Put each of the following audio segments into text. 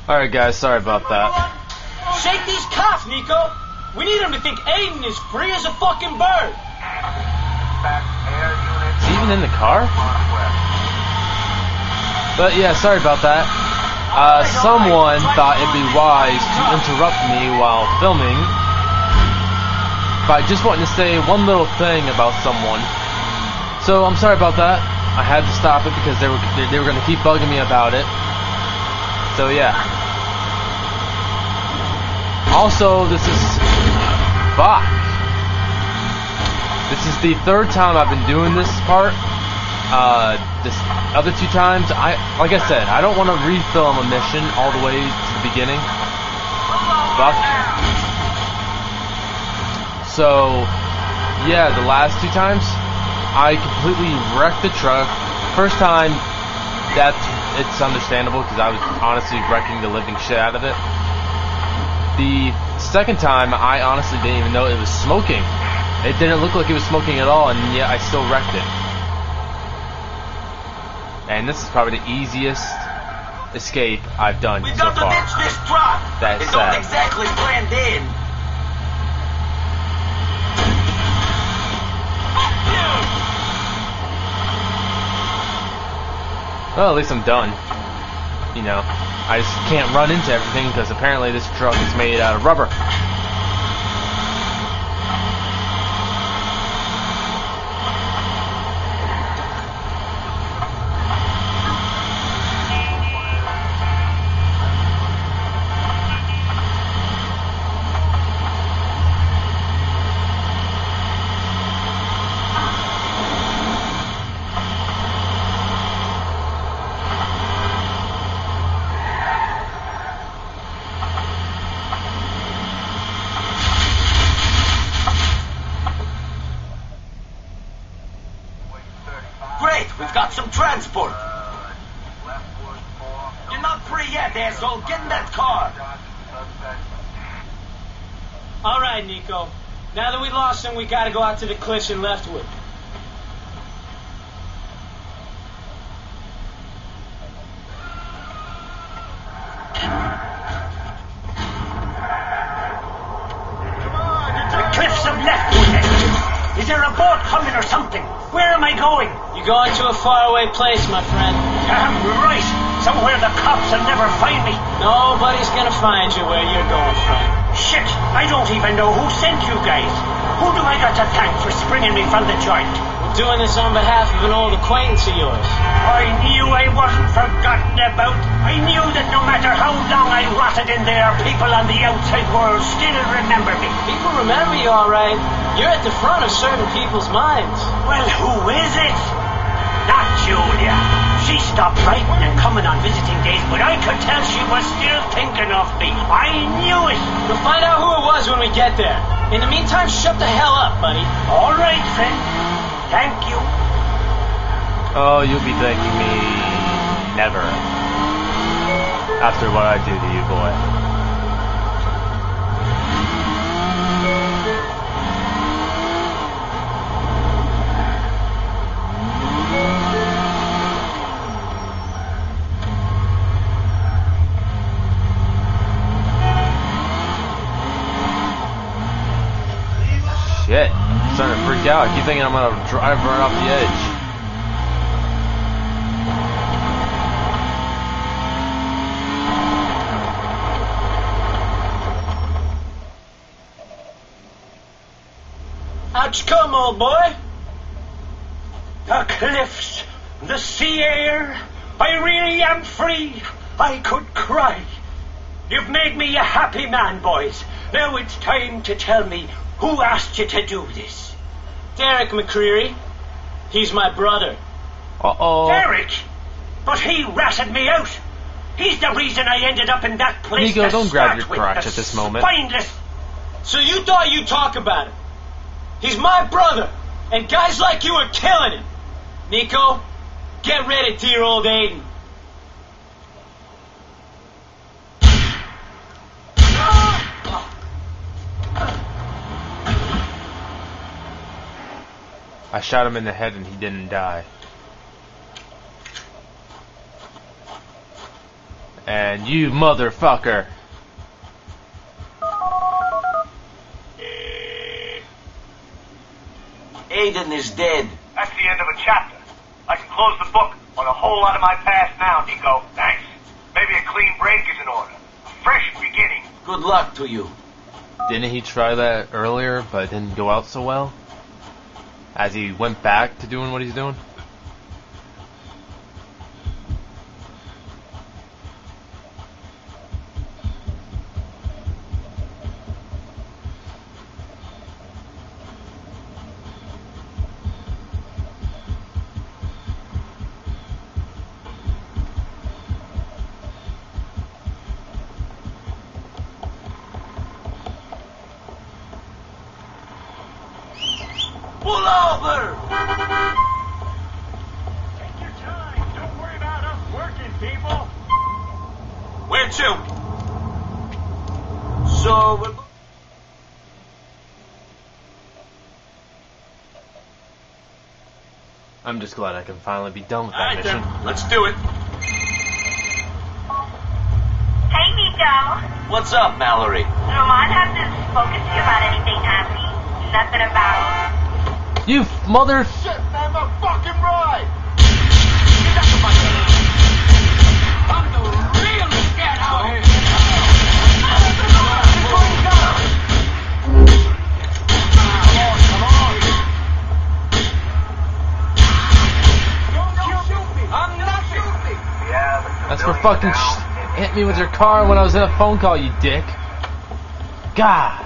Alright guys, sorry about that. Shake these cops, Nico! We need him to think Aiden is free as a fucking bird! Is he even in the car? But yeah, sorry about that. Someone thought it'd be wise to interrupt me while filming by just wanting to say one little thing about someone. So I'm sorry about that. I had to stop it because they were going to keep bugging me about it. So yeah. Also, this is fuck. This is the third time I've been doing this part. This other two times, like I said, I don't want to refilm a mission all the way to the beginning. Fuck. So, yeah, the last two times, I completely wrecked the truck. First time, it's understandable because I was honestly wrecking the living shit out of it. The second time, I honestly didn't even know it was smoking. It didn't look like it was smoking at all, and yet I still wrecked it. And this is probably the easiest escape I've done so far. This truck. That's it's sad. not exactly planned in. Well, at least I'm done. You know, I just can't run into everything because apparently this truck is made out of rubber. We've got some transport. You're not free yet, asshole. Get in that car. All right, Nico. Now that we lost him, we gotta go out to the cliffs in Leftwood. The cliffs of Leftwood. Is there a boat coming or something? Where am I going? You're going to a faraway place, my friend. Damn right. Somewhere the cops will never find me. Nobody's gonna find you where you're going from. Shit, I don't even know who sent you guys. Who do I got to thank for springing me from the joint? We're doing this on behalf of an old acquaintance of yours. I knew I wasn't forgotten about. I knew that no matter how long I rotted in there, people on the outside world still remember me. People remember you, all right. You're at the front of certain people's minds. Well, who is it? Not Julia. She stopped writing and coming on visiting days, but I could tell she was still thinking of me. I knew it. We'll find out who it was when we get there. In the meantime, shut the hell up, buddy. All right, friend. Thank you. Oh, you'll be thanking me never. After what I do to you, boy. Shit, I'm starting to freak out. I keep thinking I'm gonna drive right off the edge. How'd you come, old boy? The cliffs, the sea air. I really am free. I could cry. You've made me a happy man, boys. Now it's time to tell me who asked you to do this. Derek McCreary. He's my brother. Uh-oh. Derek? But he ratted me out. He's the reason I ended up in that place. Nico, to don't grab your start crotch with, at this moment. Spineless. So you thought you'd talk about it. He's my brother, and guys like you are killing him. Nico, get ready, dear old Aiden. I shot him in the head and he didn't die. And you motherfucker. Aiden is dead. That's the end of a chapter. I can close the book on a whole lot of my past now, Nico. Thanks. Maybe a clean break is in order. A fresh beginning. Good luck to you. Didn't he try that earlier, but it didn't go out so well? As he went back to doing what he's doing? Pull over! Take your time. Don't worry about us working, people. Where to? So we're... I'm just glad I can finally be done with that Alright mission. then, let's do it. Hey, Nico. What's up, Mallory? Roman hasn't spoken to you about anything, has he? Nothing about... You mother... Shit, man, the fucking ride. I'm the real scat out here. I'm not shooting. That's for fucking hit me with your car when I was in a phone call, you dick. God.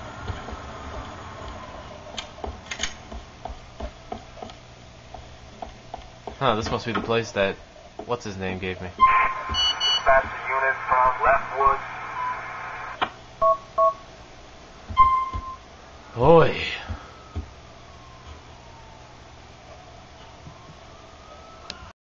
Huh, this must be the place that what's his name gave me. That's the unit from Leftwood. Boy.